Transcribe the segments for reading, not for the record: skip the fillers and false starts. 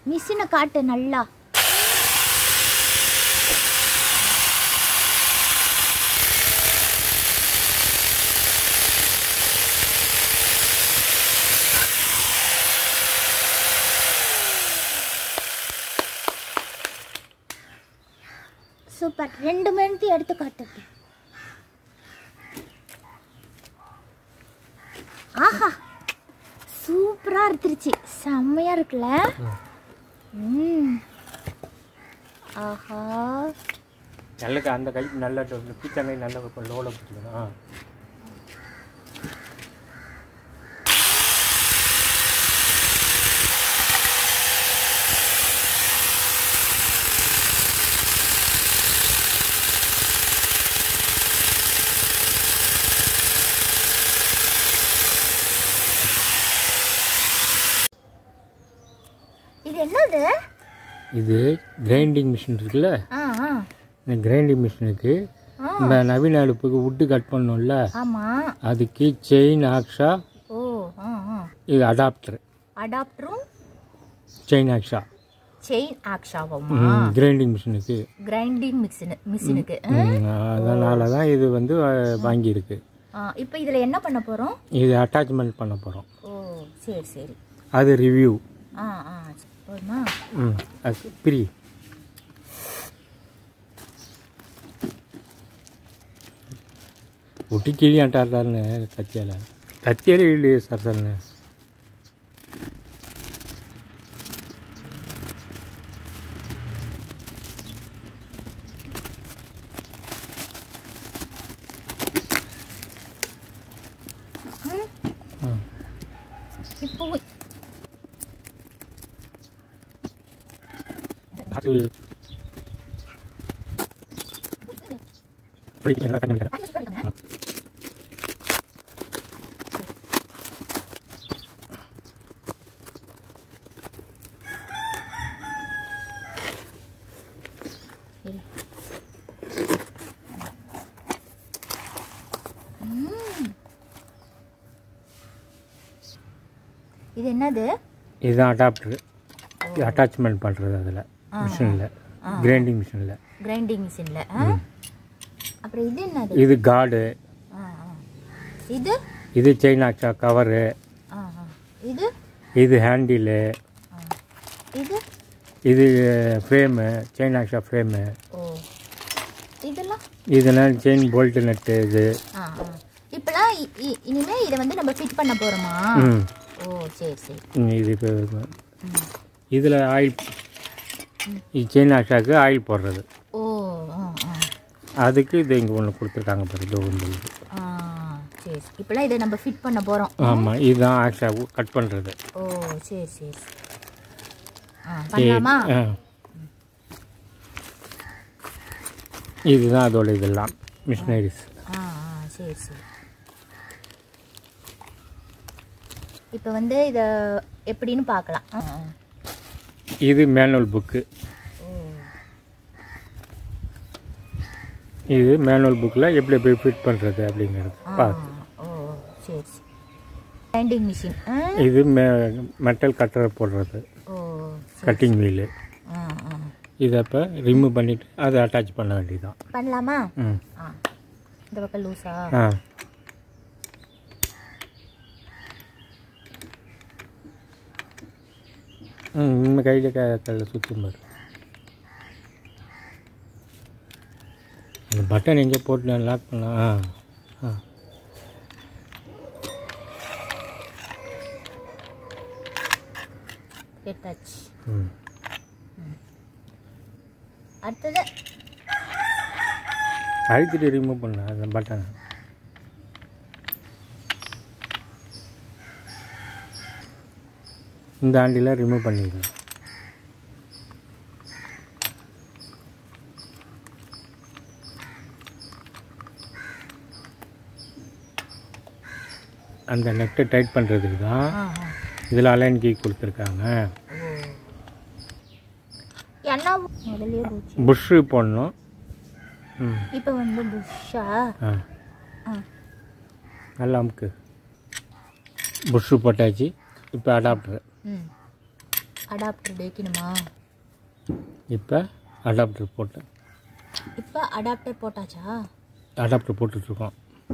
மிஷினை காட்டு நல்லா. சூப்பர். 2 மணி எடுத்து காட்டு. ஆஹா, சூப்பரா இருந்துருச்சு. செம்மையா இருக்குல்ல? ஆஹா, நல்ல அந்த கை நல்ல பிச்சை நல்ல லோல பிடிக்கணும். இது என்னது? இது கிரைண்டிங் மிஷின் இருக்குல்ல, இந்த கிரைண்டிங் மிஷினுக்கு இந்த நவீன அடுப்புக்கு வுட்டு கட் பண்ணோம்ல, அதுக்கு செயின் ஆக்ஷா. இது அடாப்டரும் செயின் ஆக்ஷா. கிரைண்டிங் மிஷினுக்கு அதனால தான் இது வந்து வாங்கியிருக்கு. இப்போ இதில் என்ன பண்ண போகிறோம்? இது அட்டாச்மெண்ட் பண்ண போகிறோம். ஓ சரி சரி. அது ரிவ்யூ. அது பிரி. ஒட்டி கிளி ஆட்டாருன்னு கத்தியால இல்லையே சார் சார்னு. இப்போ இது என்னது? இதுதான் அடாப்டர். அட்டாச்மெண்ட் பண்ணுறது அதில் மிஷினில், கிரைண்டிங் மிஷினில். அப்புறம் இது என்னது? இது கார்டு. இது செயின் ஆக்ஷா கவரு. இது ஹேண்டிலு. இது ஃப்ரேமு, செயின் ஆக்ஷா ஃப்ரேமு. இதெல்லாம் செயின் போல்ட்டு நட்டு. இது இப்போலாம் இனிமேல் இதை வந்து நம்ம ஃபிட் பண்ண போகிறோமா? ஓ சரி சரி. இது இப்போ இதில் ஆயில், இது செயின் ஆக்ஷாவுக்கு ஆயில் போடுறது. ஓ அதுக்கு இது இங்கே ஒன்று கொடுத்துருக்காங்க பாருங்க. சரி. இப்போலாம் இதை நம்ம ஃபிட் பண்ண போகிறோம். ஆமாம், இதுதான் ஆக்ஷா கட் பண்ணுறது. ஓ சரி சரி. பண்ணலாமா? இதுதான் அதோட இதெல்லாம் மிஷினரிஸ். சரி சரி. இப்போ வந்து இதை எப்படின்னு பார்க்கலாம். இது மேனுவல் புக்கு. இது மேனுவல் புக்கில் எப்படி எப்படி ஃபிட் பண்ணுறது அப்படிங்கிறது பார்த்து. ஓ சரி சரி. Grinding machine. இது மெட்டல் கட்டரை போடுறது. ஓ கட்டிங் வீலு. இதை இப்போ ரிமூவ் பண்ணிவிட்டு அதை அட்டாச் பண்ண வேண்டியதுதான். பண்ணலாமா? இந்த பக்கம் லூஸா? நம்ம கையில் கையில் சுற்றும் பாரு. அந்த பட்டன் எங்கே போட்டு நான் லாக் பண்ணலாம். அடுத்தது அழுத்திட்டு ரிமூவ் பண்ண அந்த பட்டனை. இந்த ஆண்டியில் ரிமூவ் பண்ணிடுறேன். அந்த நெட்டை டைட் பண்ணுறதுக்கு தான் இதில் அலைன் கீ கொடுத்துருக்காங்க. புஷ்ஷு போடணும். இப்போ வந்து புஷ்ஷா? நல்லா அமுக்கு. புஷ்ஷு போட்டாச்சு. இப்போ அடாப்டர். அடாப்டர் வைக்கணுமா? இப்போ அடாப்டர் போட்டேன். இப்போ அடாப்டர் போட்டாச்சா? அடாப்டர் போட்டுட்ருக்கோம்.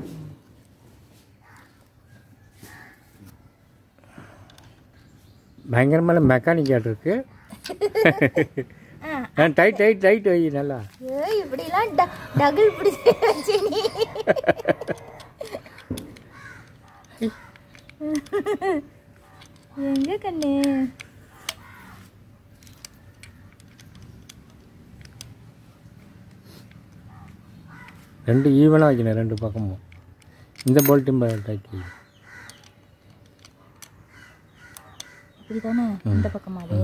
பயங்கரமான மெக்கானிக் ஆட் இருக்கு. டைட் டைட் டைட் வை நல்லா. இப்படிலாம் டகுல் பிடிச்சி வச்சு நீ எங்க கண்ணு? ரெண்டு ஈவனாக வைக்கணும், ரெண்டு பக்கமும். இந்த போல்ட்டும் டைட் வை. இப்படிதானே இந்த பக்கமாவே?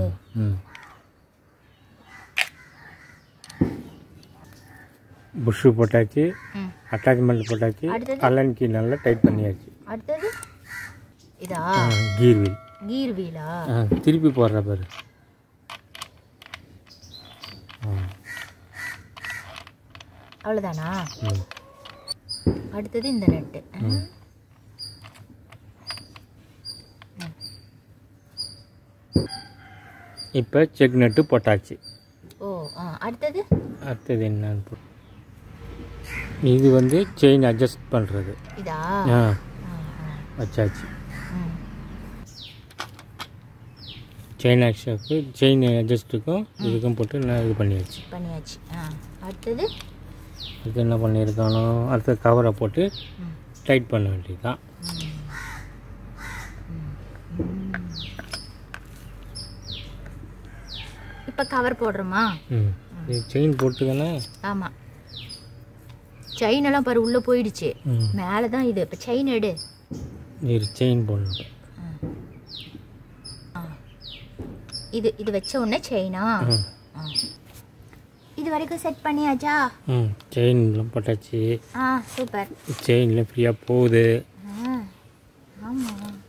புஷ்ஷு போட்டாச்சு, அட்டாச்மெண்ட் போட்டாச்சு, அல்லன் கீ நல்லா டைட் பண்ணியாச்சு. அடுத்தது இதா கீர் வீல். கீர் வீலா? திருப்பி போடுற பாரு. அவ்வளோதானா? அடுத்தது இந்த நட்டு. இப்போ செக் நட்டு போட்டாச்சு. ஓ அடுத்தது? அடுத்தது என்னன்னு இது வந்து செயின் அட்ஜஸ்ட் பண்ணுறது. இதா? வச்சாச்சு. செயின் ஆக்ஷனுக்கு செயின் அட்ஜஸ்ட்டுக்கும் இதுக்கும் போட்டு நான் இது பண்ணியாச்சு. அடுத்தது அடுத்து என்ன பண்ணியிருக்கானோ அடுத்த கவரை போட்டு டைட் பண்ண வேண்டியது தான். இப்போ கவர் போடுறோமா? செயின் போட்டுதானே? ஆமாம், செயின் எல்லாம் பாரு உள்ளே போயிடுச்சு. மேலே தான் இது. இப்போ செயின் எடு. செயின் போடணும். இது இது வச்ச உடனே செயினா? இது வரைக்கும் செட் பண்ணியாச்சா? செயின்லாம் போட்டாச்சு. சூப்பர். செயின்லாம் ஃப்ரீயாக போகுது. ஆமாம்.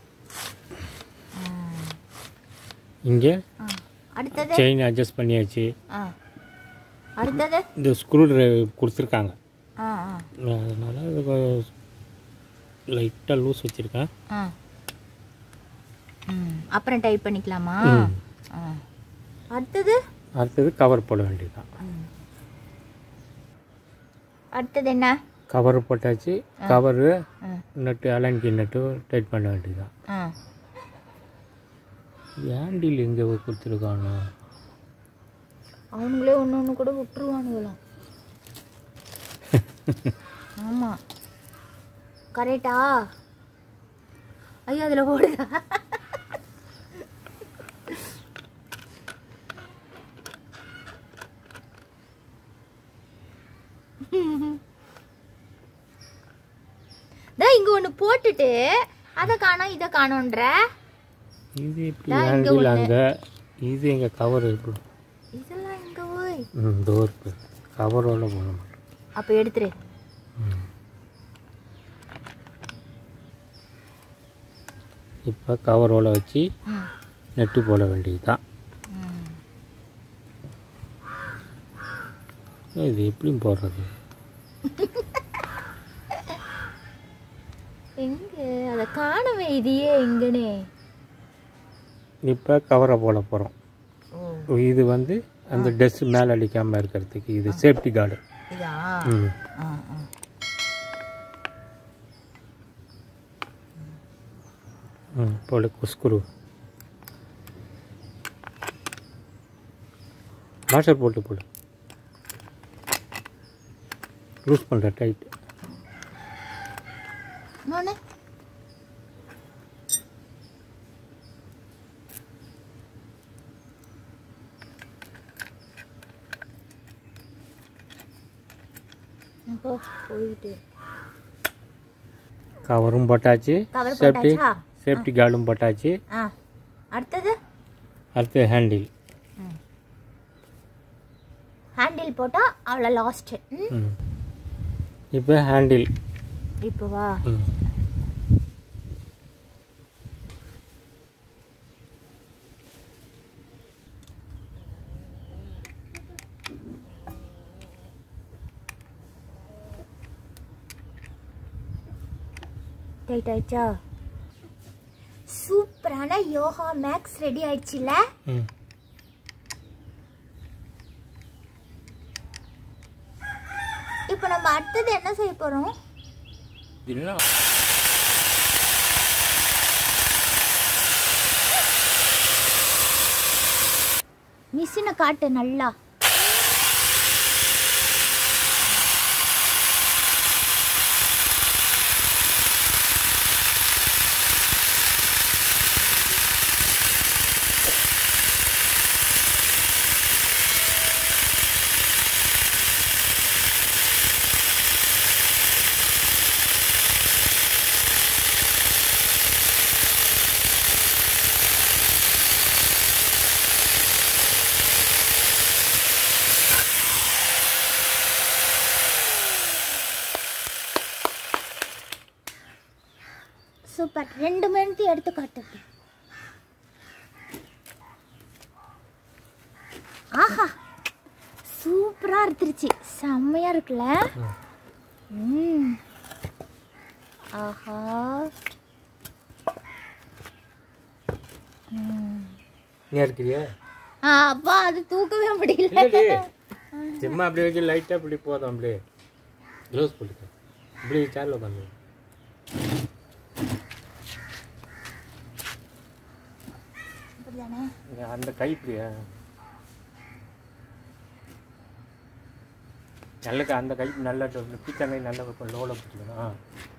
இங்கே அடுத்தது செயின் அட்ஜஸ்ட் பண்ணியாச்சு. அடுத்தது இந்த ஸ்க்ரூ டிரைவர் கொடுத்துருக்காங்க, அதனால லைட்டாக லூஸ் வச்சுருக்கேன். அப்புறம் டைப் பண்ணிக்கலாமா? அடுத்தது அடுத்தது கவர் போட வேண்டியதுதான். அடுத்தது என்ன? கவர் போட்டாச்சு. கவரு நட்டு அலன்கி நட்டு டைட் பண்ண வேண்டியதுதான். ஹேண்டில் எங்கே கொடுத்துருக்காங்க? அவனுங்களே ஒன்று ஒன்று கூட விட்டுருவானுங்களாம். ஆமாம், கரெக்டா? ஐயோ அதில் ஓடுதா? இங்க ஒன்று போட்டுட்டு அதை காணோம் இதை காணோன்ற. இது எப்படி ஹேண்டில் அங்கே? இது எங்கள் கவர் எப்படி? இதெல்லாம் எங்க போய் டோர் கவரோட போட மாட்டோம். அப்போ எடுத்துரு. இப்போ கவரோட வச்சு நெட்டு போட வேண்டியதுதான். இது எப்படியும் போடுறது? எங்க அதை காணவே இதையே எங்கனே. இப்போ கவரை போட போகிறோம். இது வந்து அந்த டஸ்ட் மேலே அடிக்காமல் இருக்கிறதுக்கு இது சேஃப்டி கார்டு. போடு ஸ்க்ரூ வாஷர் போட்டு லூஸ் பண்ணுற டைட். கவரும் போட்டாச்சு, சேஃப்டி கார்டும் போட்டாச்சு. அடுத்து ஹேண்டில் போட்டா அவ்வளோ லாஸ்ட். இப்போ ஹேண்டில் இப்போ வா. டைட் ஆயிடுச்சா? சூப்பரா சூப்பரான யோகா மேக்ஸ் ரெடி ஆயிடுச்சுல. இப்போ நம்ம அடுத்தது என்ன செய்ய போறோம்? மிஷினை காட்டு நல்லா. சூப்பர். 2 மணிக்கு எடுத்து காட்டு. ஆஹா சூப்பரா இருந்துருச்சு. செம்மையா இருக்குல்ல. ஆஹா இருக்கிறியா? அப்பா அது தூக்கவே முடியல. சும்மா அப்படியே வச்சு லைட்டாக இப்படி போதும். அப்படியே க்ளோஸ் போட்டுக்க. இப்படி சேரில் உட்காந்து அந்த கை இப்படியா நல்ல அந்த கை நல்லா பீச்சாங்கை நல்லா லோவில் பிடிச்சிக்கணும்.